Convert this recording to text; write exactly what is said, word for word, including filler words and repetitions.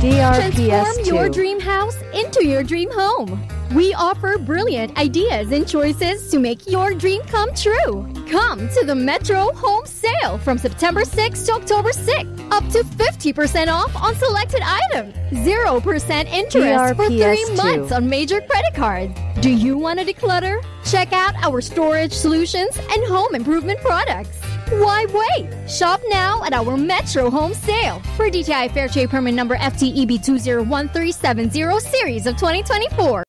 D R P S Transform your two. dream house into your dream home. We offer brilliant ideas and choices to make your dream come true. Come to the Metro Home Sale from September sixth to October sixth. Up to fifty percent off on selected items. zero percent interest for three months on major credit cards. Do you want to declutter? Check out our storage solutions and home improvement products. Why wait? Shop now at our Metro Home Sale for D T I Fair Trade Permit number F T E B two zero one three seven zero series of twenty twenty-four.